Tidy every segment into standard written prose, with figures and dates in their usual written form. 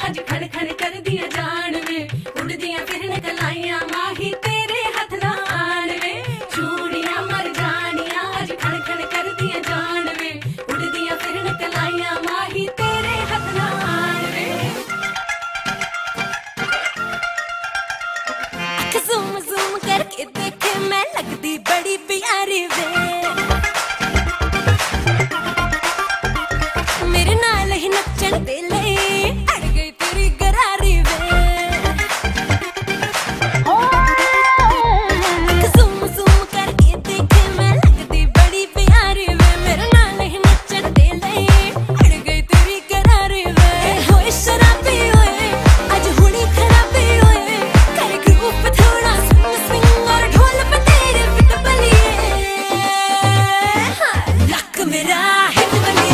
आज खड़ खड़ कर दिया जान वे, उड़ दिया फिरन कलाइयां माही तेरे हाथ ना आन वे, चूड़ियां मरजानियां आज खड़ खड़ कर दिया जान वे, उड़ दिया फिरन कलाइयां माही तेरे हाथ ना आन वे। अख ज़ूम ज़ूम करके देखे मैं लगदी बड़ी प्यारी वे, मेरे नाल ही नचण दे ले अड़ गई तेरी गरारी वे। ज़ूम ज़ूम करके देखे मैं लगदी बड़ी प्यारी वे, मेरे नाल ही नचण दे ले अड़ गई तेरी गरारी वे। होए शराबी होए आज हुणी खराबी होए, कर ग्रुप थोड़ा स्विंग स्विंग और ढोल पे तेरे फिट बलिए, लक मेरा हिट बलिए।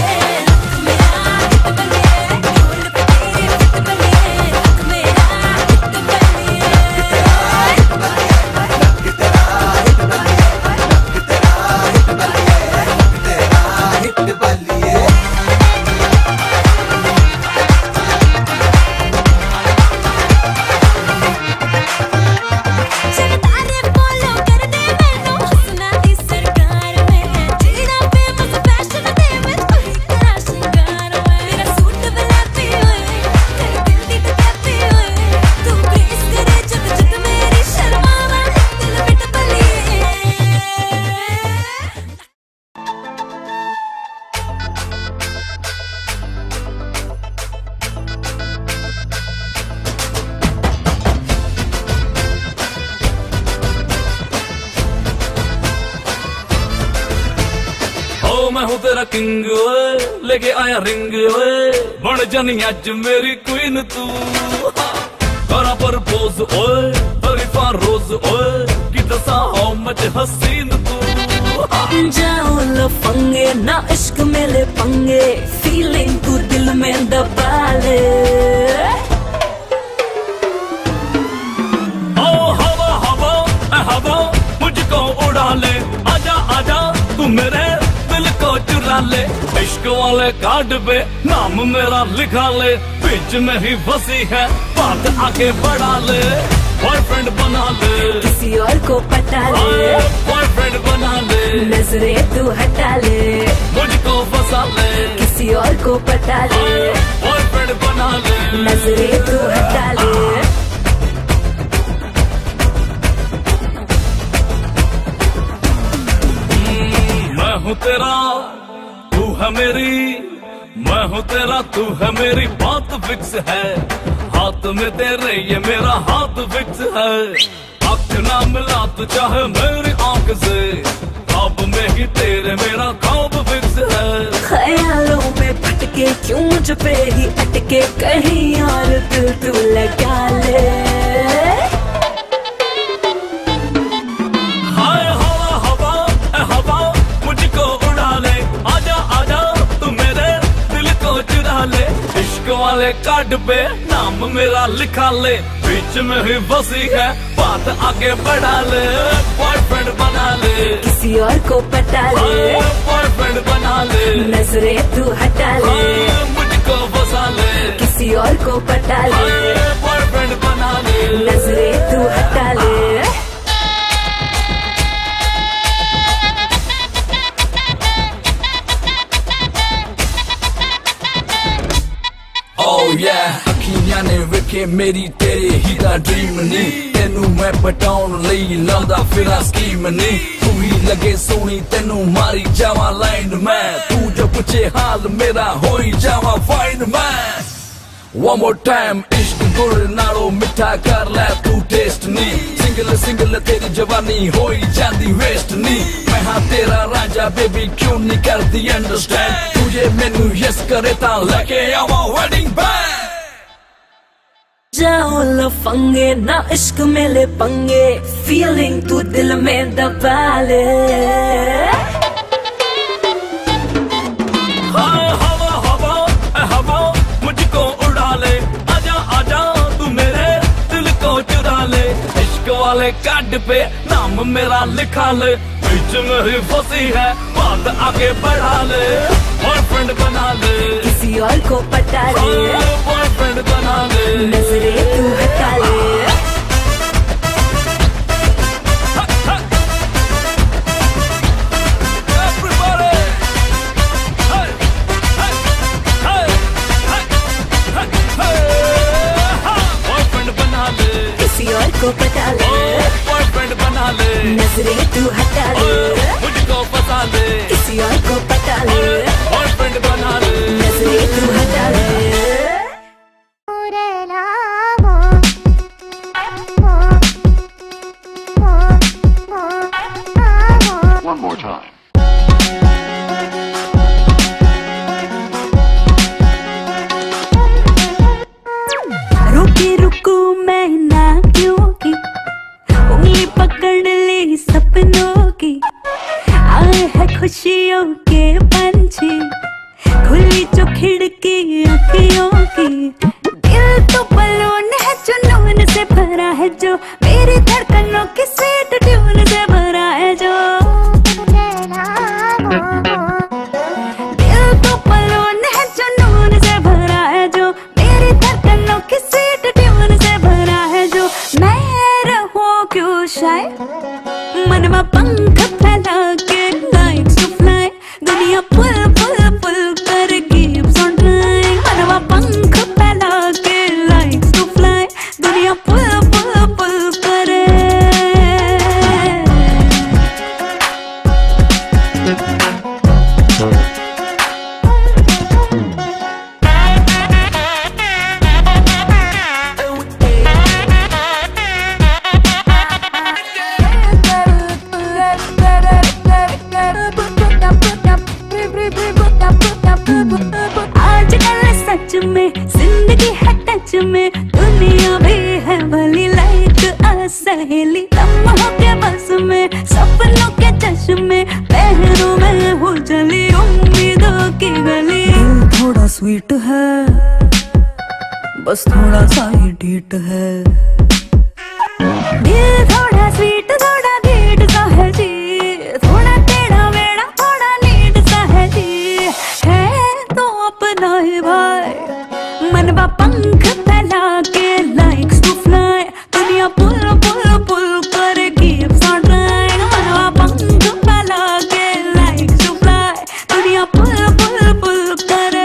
मैं हूँ तेरा किंग ओए, लेके आया रिंग ओए, बन जानी अज मेरी क्वीन तू। करा प्रपोज ओए, तरीफा रोज ओए, कि दसा हो मच हसीन तू। जाओ लफंगे ना इश्क मेले पंगे, फीलिंग तू दिल में दबा ले। ओ हवा हवा हवा मुझको उड़ा ले, आजा आजा तू मेरे दिल को चुरा ले। इश्क वाले कार्ड पे नाम मेरा लिखा ले, बीच में ही फंसी है बात आगे बढ़ा ले। बॉयफ्रेंड बना ले, किसी और को पटा ले, बॉयफ्रेंड बना ले, नजरे तू हटा ले, मुझको फंसा ले, किसी और को पटा ले, बॉयफ्रेंड बना ले, नजरे तू हटा ले। मैं हूँ तेरा तू है मेरी, मैं हूँ तेरा तू है मेरी, बात फिक्स है। हाथ में तेरे ये मेरा हाथ फिक्स है। आँख ना मिला तो चाहे मेरी आँख से, ख्वाब में ही तेरे मेरा ख्वाब फिक्स है। ख्यालों में भटके क्यों मुझ पे ही अटके, कहीं और दिल तू लगा ले। हाय हवा हवा हवा मुझको उड़ा ले, आजा आजा तू मेरे दिल को चुरा ले। इश्क वाले कार्ड पे नाम मेरा लिखा ले, बीच में ही फंसी है बात आगे बढ़ा ले। बॉयफ्रेंड बना ले, किसी और को पटा ले, बॉयफ्रेंड बना ले, नजरे तू हटा ले, मुझको फंसा ले, किसी और को पटा ले, बॉयफ्रेंड बना ले, नजरे तू हटा ले। Oh yeah, अखियां ने वेखे मेरी तेरे ही दा ड्रीम नी, तेनू मैं पटाउन लई लांदा फिरा स्कीम नी। तू ही लगे सोनी तेनू मारी जावा लाइन मैं, तू जो पूछे हाल मेरा होई जावा फाइन मैं। One more time, इश्क गुड़ नालों मिठा कर ले तू टेस्ट नी, सिंगल सिंगल तेरी जवानी होई जांदी वेस्ट नी। मैं हाँ तेरा राजा बेबी क्यों नहीं करती अंडरस्टैंड, तुझे मैनू यस करे ता लेके आवा वेडिंग बैंड। जाओ लफंगे ना इश्क मेले पंगे, फीलिंग तू दिल में दबा ले। वाले कार्ड पे नाम मेरा लिखा ले, बीच में ही फंसी है बात आगे बढ़ा ले। बॉयफ्रेंड बना ले, किसी और को पटा ले, बॉयफ्रेंड बॉयफ्रेंड बना ले, नजरें तू हटा ले। किसी और को पटा ले, बॉयफ्रेंड बना ले, नजरें तू हटा ले, मुझको फंसा ले, किसी और को पटा ले, बॉयफ्रेंड बना ले, नजरें तू हटा ले। One more time. रुकी रुकू मैं ना क्योंकि उंगली पकड़ ली सपनों की, आए है खुशियों के पंछी, खुली जो खिड़की अखियों की। दिल तो बलून है जुनून से भरा है जो, मेरी धड़कनों की स्वीट ट्यून से भरा है जो। दिल तो बलून है जुनून से भरा है जो, मेरी धड़कनों की स्वीट ट्यून से भरा है जो। मैं रहूं क्यों शायद, मनवा पंख फैला के likes to fly, दुनिया पुल पुल पुल कर keeps on trying। मनवा पंख फैला के likes to fly, दुनिया पुल पुल पुल करे। आजकल सच में जिंदगी है टच में, दुनिया भी है भली लाइक सहेली। लम्हों के बस में सपनों के चश्मे, पहरों में हो जली उम्मीदों की गली। दिल थोड़ा स्वीट है, बस थोड़ा सा ही डीट है। दिल थोड़ा स्वीट थोड़ा डीट सा है जी, थोड़ा टेढ़ा मेढ़ा थोड़ा नीट सा है जी। है तो अपना ही भाई, मनवा पंख फैला के likes to fly, दुनिया पुल पुल पुल कर keeps on trying। मनवा पंख फैला के likes to fly, दुनिया पुल पुल पुल करे।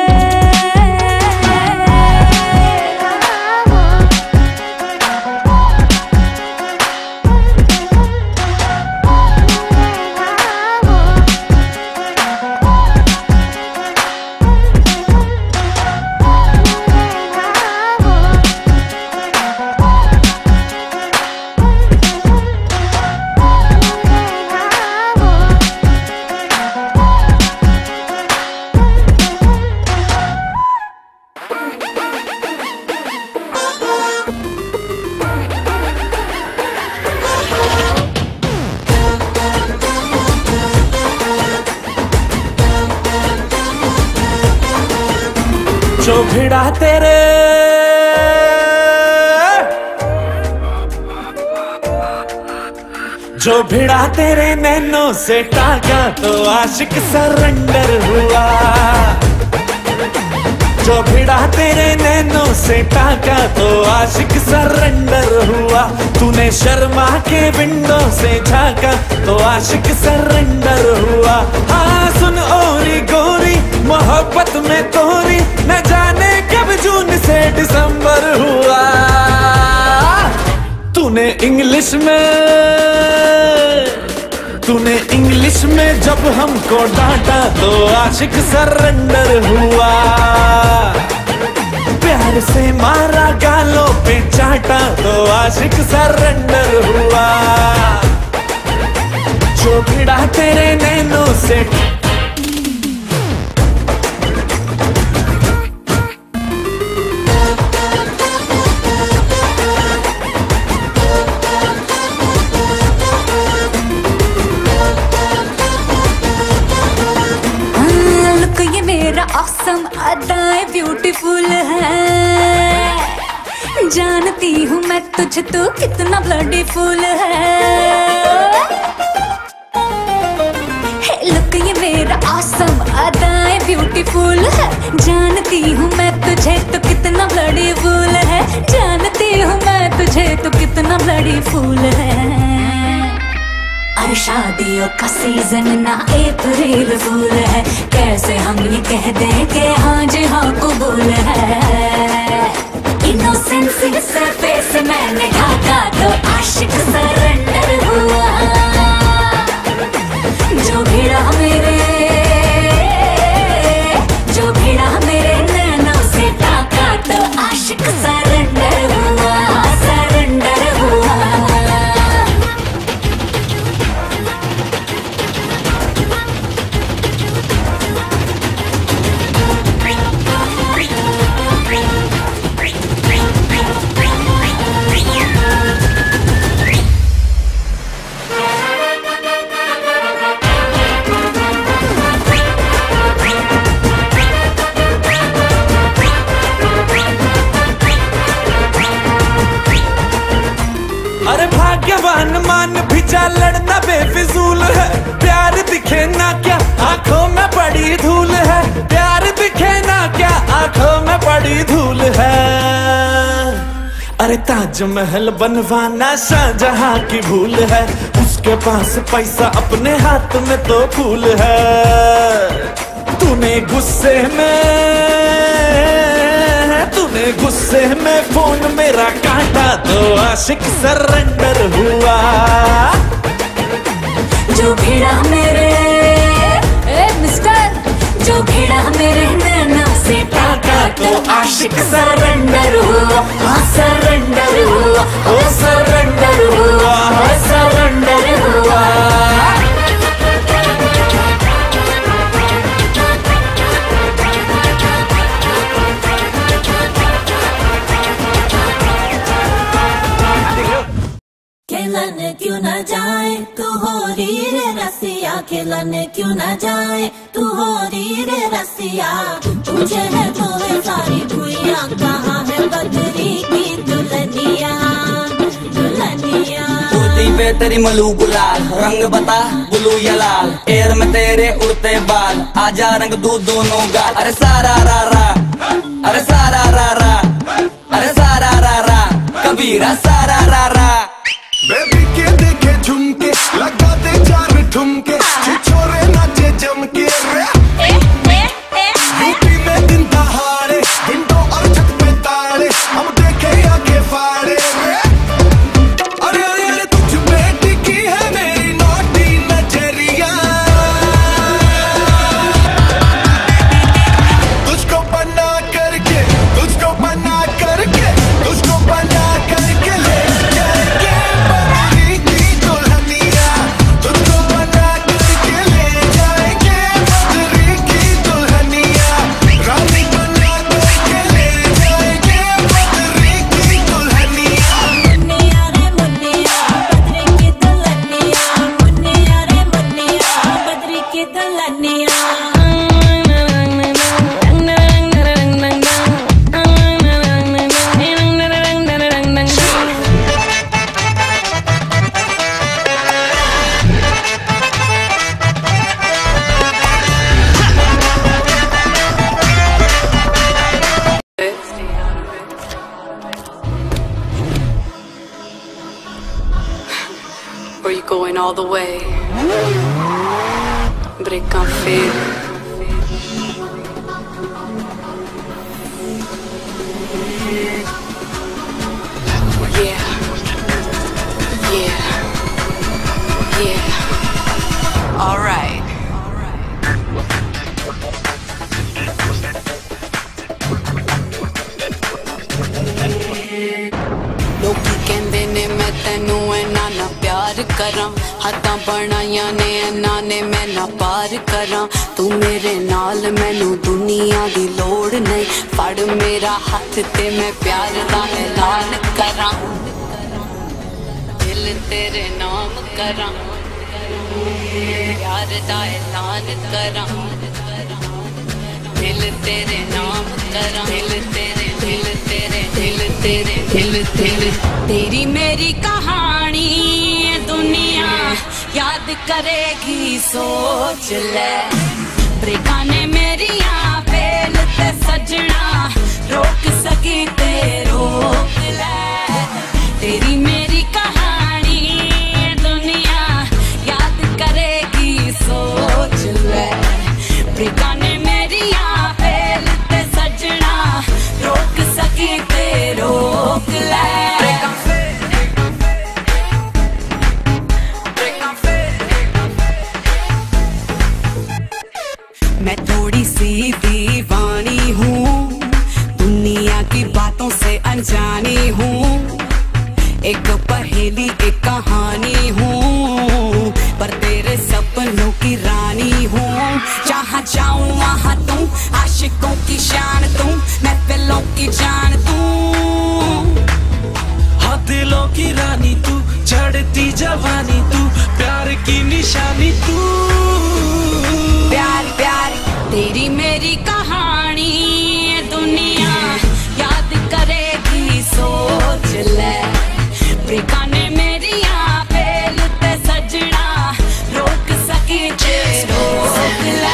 जो भिड़ा तेरे जो भिड़ा तेरे नैनों से टाका, तो आशिक सरेंडर हुआ। जो भिड़ा तेरे नैनों से टाका, तो आशिक सरेंडर हुआ। तूने शर्मा के विंडो से झांका, तो आशिक सरेंडर हुआ। हाँ सुन ओरी गोरी, मोहब्बत में तोरी, न जाने कब जून से दिसंबर हुआ। तूने इंग्लिश में जब हमको डांटा, तो आशिक सरेंडर हुआ। प्यार से मारा गालों पे चाटा, तो आशिक सरेंडर हुआ। जो भिड़ा तेरे नैनों से awesome अदाएं ब्यूटीफुल है, जानती हूँ मैं तुझे तो कितना ब्लडी फुल है। Hey, look लुक ये मेरा awesome, अदाएं ब्यूटीफुल है। जानती हूँ मैं तुझे तो कितना ब्लडी फूल है, जानती हूँ मैं तुझे तो कितना ब्लडी फूल है। अरे शादियों का सीजन ना अप्रैल फूल है, कैसे हम ये कह दें कि हाँ जी हाँ कबूल है। इनोसेंसी से फेस मैंने ढाका तो आशिक सरेंडर हुआ। जो भिड़ा मेरे नैनों से ताका तो आशिक सरेंडर हुआ, सरेंडर हुआ। अरे भाग्यवान मान भी जा लड़ना बेफिजूल है, प्यार दिखे ना क्या आंखों में बड़ी धूल है, प्यार दिखे ना क्या आंखों में बड़ी धूल है। अरे ताजमहल बनवाना शाहजहां की भूल है, उसके पास पैसा अपने हाथ में तो फूल है। तूने गुस्से में फोन मेरा काटा तो आशिक सरेंडर हुआ। जो भिड़ा मेरे मिस्टर, जो भिड़ा मेरे नैना से ताका तो आशिक सरेंडर हुआ, सरेंडर हुआ, ओ सरेंडर हुआ, सरेंडर हुआ। खेलने क्यों न जाए तू हो री रे रसिया, खेलने क्यों न जाए तू हो री रे रसिया। तुझे है तोवे सारी भुइया, कहाँ है बदरी की दुल्हनिया, दुल्हनिया। कुर्ती पे तेरी मलू गुलाल, रंग बता ब्लू या लाल, एयर में तेरे उड़ते बाल, आजा रंग दू दोनों गाल। अरे सारा रा रा, अरे सारा रा रा, अरे सारा रा रा, कबीरा सारा रा रा। बेबी के देखे झुमके, लगा दे चार ठुमके, छोरे नाचे जम के। यूपी में दिन दहाड़े, विंडो और छत पे ताड़े, हम देखे आगे फाड़े। अरे अरे अरे तुझ पे टिकी है मेरी नोटी नजरिया, तुझको बना करके, तुझको बना करके, तुझको बना करके ले जाएंगे बदरी की दुल्हनिया, तुझको बना करके ले जाएंगे बदरी की दुल्हनिया, रानी बना करके ले जाएंगे बदरी की दुल्हनिया। मुन्निया रे मुन्निया, बदरी की दुल्हनिया, मुन्निया रे मुन्निया, बदरी की Dulhania. Where you going all the way? Break on feel. Yeah. Yeah. Yeah. All right. लोकी कहंदे ने मैं तेनू इन्ना ना प्यार करां, हत्तां बनाइयां ने इन्ना ने मैं ना पार करां। तू मेरे नाल मैनू दुनिया दी लोड़ नहीं, फड़ मेरा हाथ ते मैं प्यार दा ऐलान करां, दिल तेरे नाम करां, प्यार दा ऐलान करां, दिल तेरे नाम करां, दिल तेरे दिल तेरे दिल तेरे दिल तेरे। तेरी मेरी कहानी है दुनिया याद करेगी सोच ले ब्रेका ने मेरिया फेल ते सजना रोक सकी ते रोक ले तेरी मेरी कहानी दुनिया याद करेगी सोच ले ब्रेका ने मेरिया फेल ते सजना रोक सकी ते रोक ले मैं थोड़ी सी दीवानी हूँ दुनिया की बातों से अनजानी हूँ एक पहेली एक कहानी हूँ पर तेरे सपनों की रानी हूँ जहाँ जाऊँ वहाँ तू आशिकों की शान तू महफिलों की जान तू हाँ दिलों की रानी तू चढ़ती जवानी तू प्यार की निशानी तू प्यार प्यार तेरी मेरी कहानी दुनिया याद करेगी सोच ले ब्रेका ने मेरी फेल ते सजना रोक सकी ते रोक ले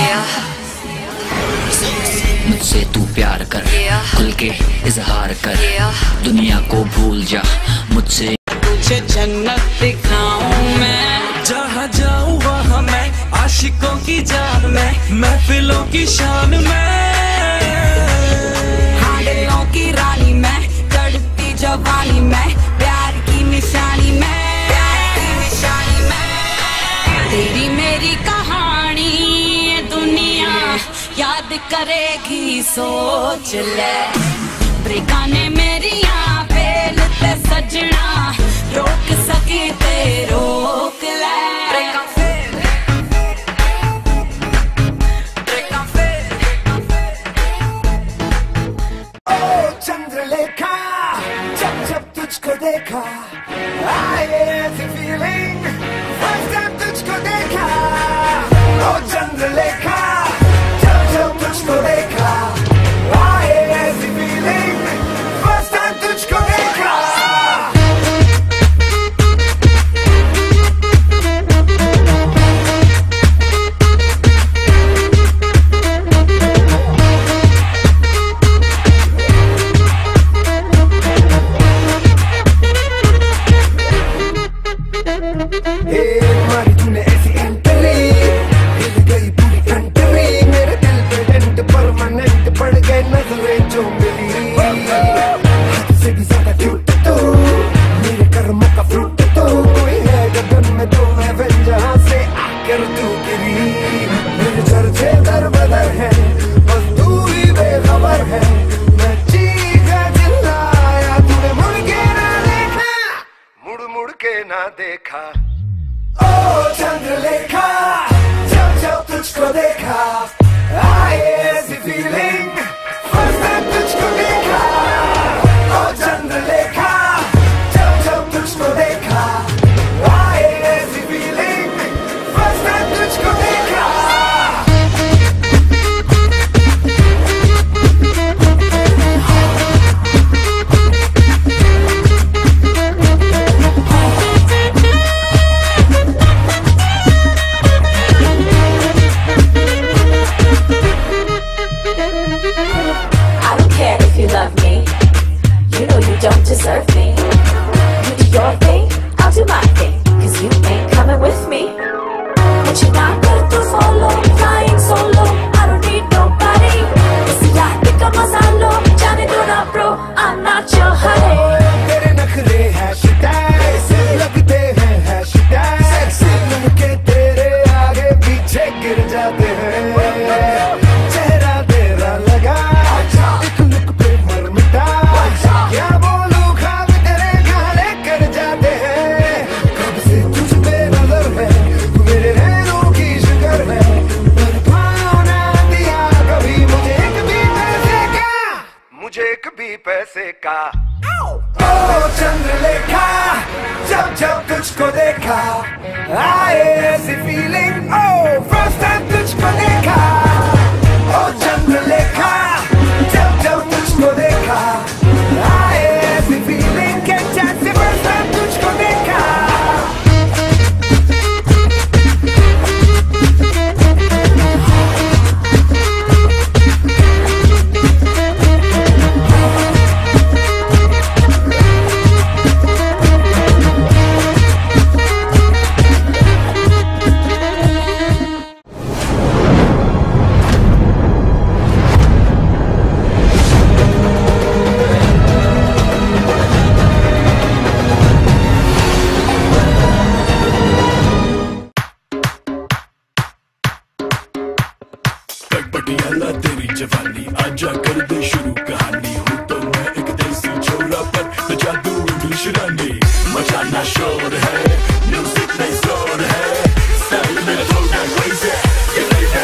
मुझसे तू प्यार कर खुल के इजहार कर दुनिया को भूल जा मुझसे तुझे जन्नत दिखाऊं मैं जहाँ जाऊँ वहाँ मैं आशिकों की जान में महफिलों की शान में हाँ दिलों की रानी मैं चढ़ती जवानी मैं प्यार की निशानी मैं तेरी मेरी कहानी दुनिया याद करेगी सोच ले ब्रेका ने मेरी फेल ते सजना रोक सकी ते रोक ले चंद्रलेखा जब जब तुझको देखा आए ऐसी फीलिंग फर्स्ट टाइम तुझको देखा ओ चंद्रलेखा जब जब तुझको देखा आए ऐसी फीलिंग फर्स्ट टाइम तुझको देखा मारी तूने ऐसी एंट्री हिल गई पूरी कंट्री मेरे दिल पे डेंट परमानेंट पड़ गए नजरें जो मिली हद से भी ज्यादा क्यूट तो मेरे कर्मों का फ्रूट तो कोई है गगन में तो मैं बन जहाँ से आकर तू गिरी मेरे चर्चे दर बदर है बस तू ही बेखबर है मैं चीखा चिल्लाया तूने मुड़ के ना देखा मुड़ के ना देखा ओ चंद्रलेखा जब जब तुझको देखा आए ऐसी फीलिंग फर्स्ट टाइम तुझको देखा ओ चंद्रलेखा जब जब तुझको देखा आए ऐसी फीलिंग फर्स्ट टाइम तुझको देखा don't deserve me. You do your thing, I'll do my thing. Cause you ain't coming with me. But you're not good to follow, flying solo. I don't need nobody. Isi raat ka maza lo, jaane do na bro, I'm not your honey. तेरे नखरे hashtag लगते हैं hashtag sexy लड़के तेरे आगे पीछे गिर जाते हैं चेहरा तेरा लगा एक लुक पे मर मिटा क्या बोलूं ख्वाब तेरे गाले कर जाते हैं कब से तुझ पे नजर है तू मेरे नैनों की शिकर है पर भाव ना दिया कभी मुझे एक भी पैसे का ओ चंद्रलेखा जब जब तुझको देखा आए ऐसी फीलिंग ओ फर्स्ट टाइम तुझको देखा ओ चंद्रलेखा जब जब तुझको देखा आए ऐसी फीलिंग के जैसे फर्स्ट टाइम तुझको देखा अल्लाह तेरी जवानी आजा कर दे शुरू कहानी हूँ तो मैं एक देसी छोरा पर न जादू इंग्लिश रानी मचाना शोर है म्यूजिक में जोर है स्टाइल में होगा crazy ये lady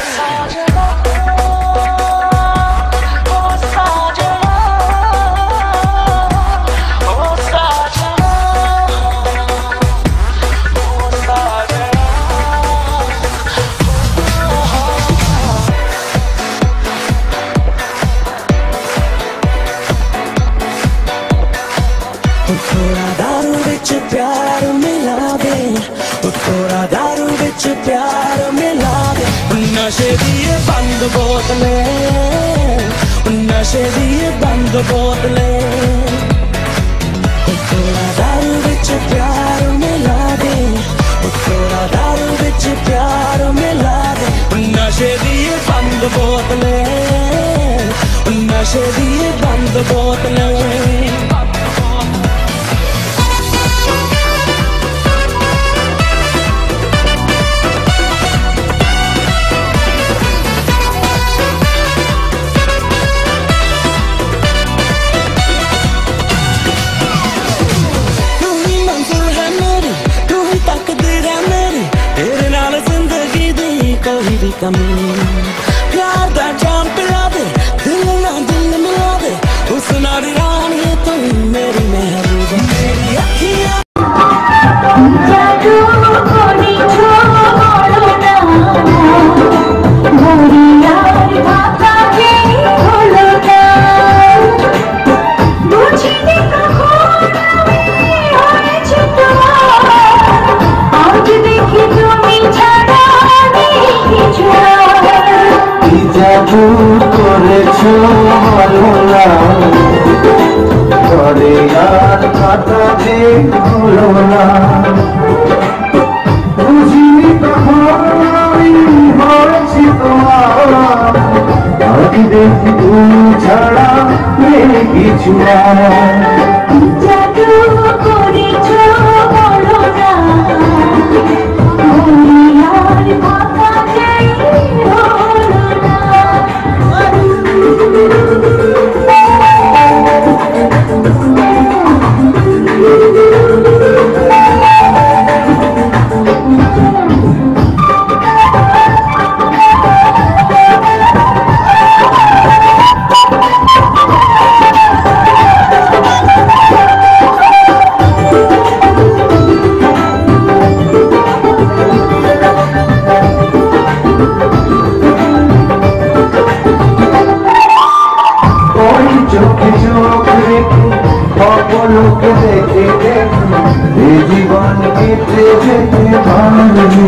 थोड़ा दारू बिच प्यार मिला दे थोड़ा दारू बिच प्यार मिला दे नशे दिए बंद बोतले नशे दिए बंद बोतले थोड़ा दारू बिच प्यार मिला दे थोड़ा दारू बिच प्यार मिला दे नशे दिए बंद बोतले नशे दिए बंद बोतले कमी प्यार दा जाम पिला दे दिल ना दिल मिला दे उस नारी रानी तू मेरी महबूबा मेरी अखियां जादू कोनी छोड़ो ना गोरी यार भागा के भूलो ना मुझे देखो होए छुपा आज देखी तुम्हें छड़ा जादू करेছো ভালোলা করে আর কথা হলো না বুঝিনি তখন আমি হয়েছি তোমার আজ দেখি তুমি ছাড়া কিছু না জাদু করেছো বলো না আর কথা জীবন কেটে যেতে পারি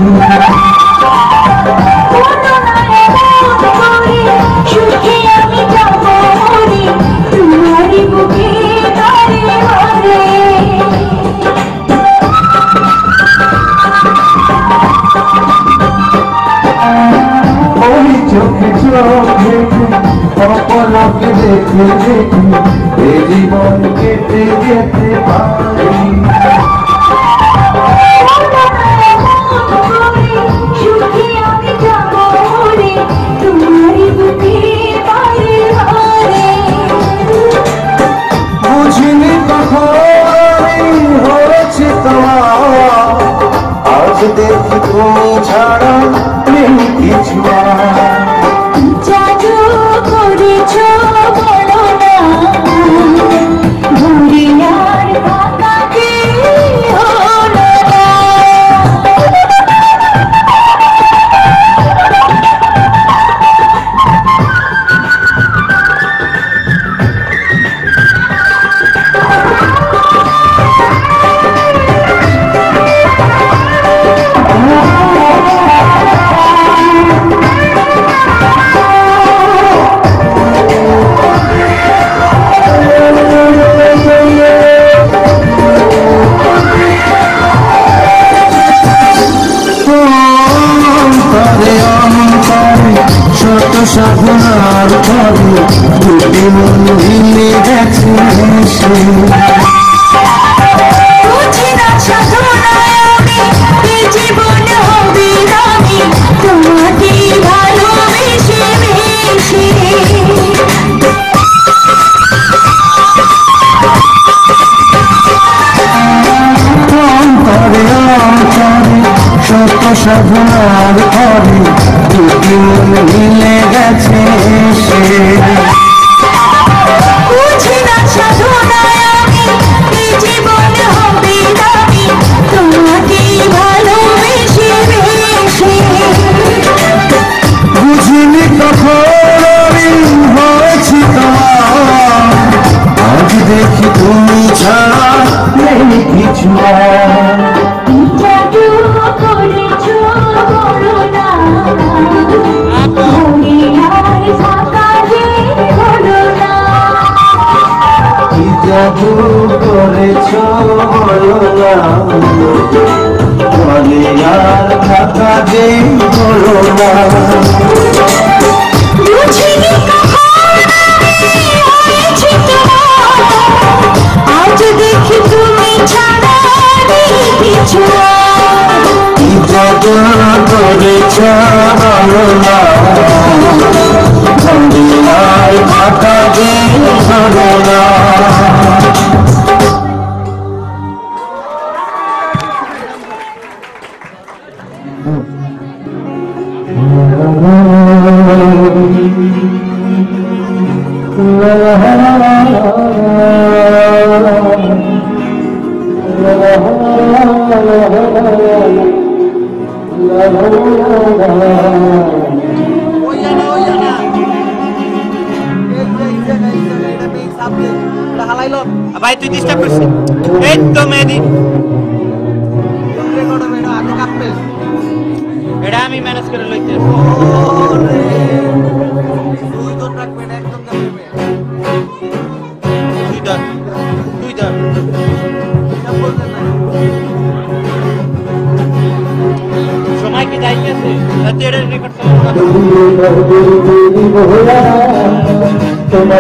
সুখে আমি যাবো তোমারই বুকে তারে হারে ওই চোখে চোখে অপলকে দেখে দেখে জীবন কেটে যেতে পারি বুঝিনি কখন হয়েছে তোমার আজ দেখি তুমি ছাড়া কিছু জাদু করেছো বলো না ঘুরিয়ার বাতাকে হলো না সাধনার পরে দুটি মন মিলে গেছে বুঝি না সাধনায় আমি এই জীবন হবে আমি তোমাকে ভালোবেসে মিলে গেছে বুঝি না সাধনায় আমি এই জীবন হবে দামি তোমাকে ভালোবেসে বেশি বুঝিনি কখন আমি হয়েছি তোমার আজ দেখি তুমি ছাড়া নেই কিছু জাদু করেছো করোনা দুনিয়ার ফাঁকা যে হলো না কি জাদু করেছ বলো না বলে আর থাকা যে হলো না বুঝিনি কখন আমি হয়েছি তোমার আজ দেখি তুমি ছাড়া নেই কিছু কি জাদু করেছ বলো না বলে আর থাকা যে হলো না ভাই তুই ডিস্টার্ব করছিস এই তো মেহেদি এটা আমি ম্যানেজ করে লইতে সময় কি যাইতেছে এটা রেকর্ড তোমার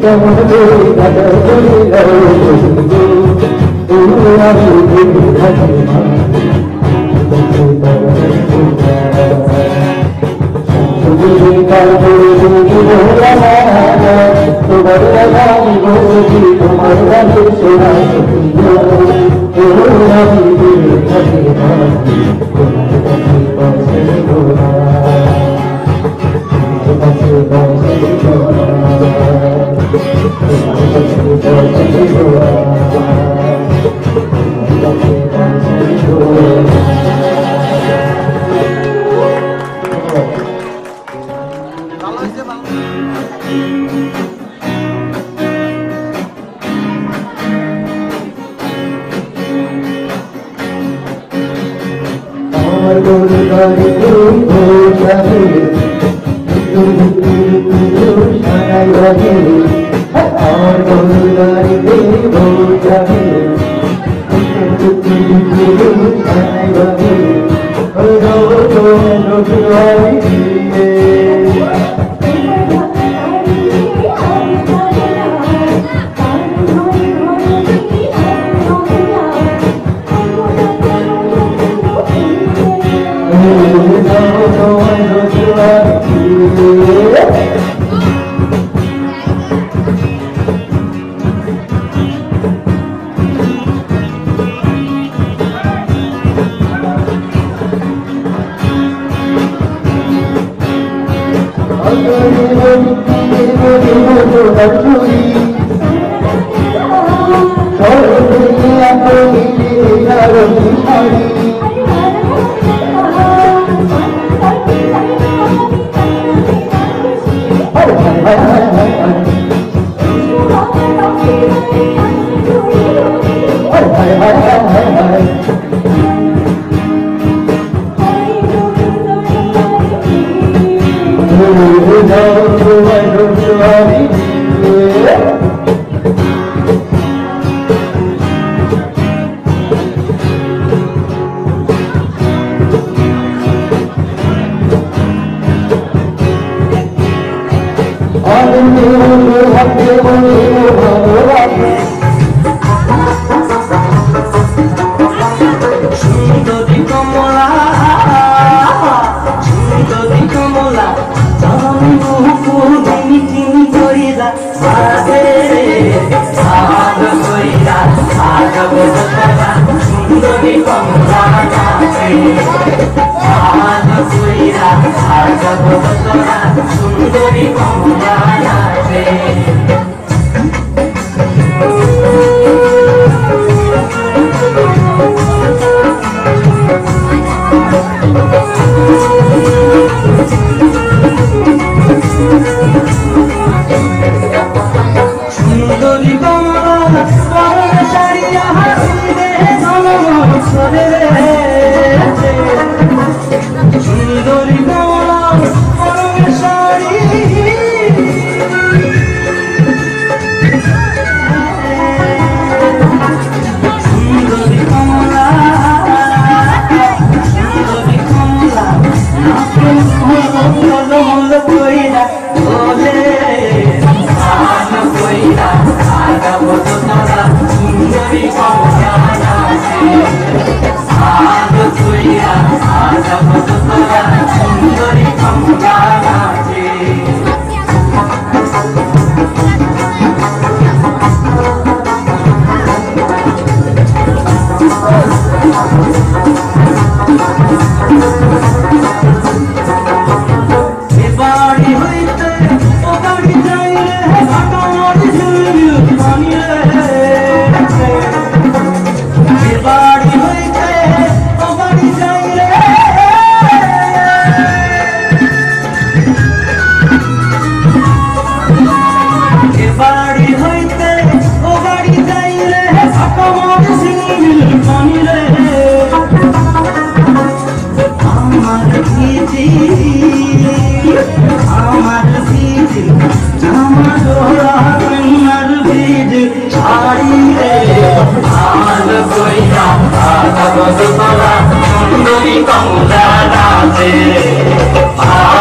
Kong la la la,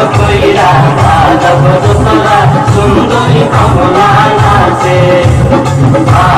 কইরা মাধব দোতলা সুন্দরী কমলা নাচে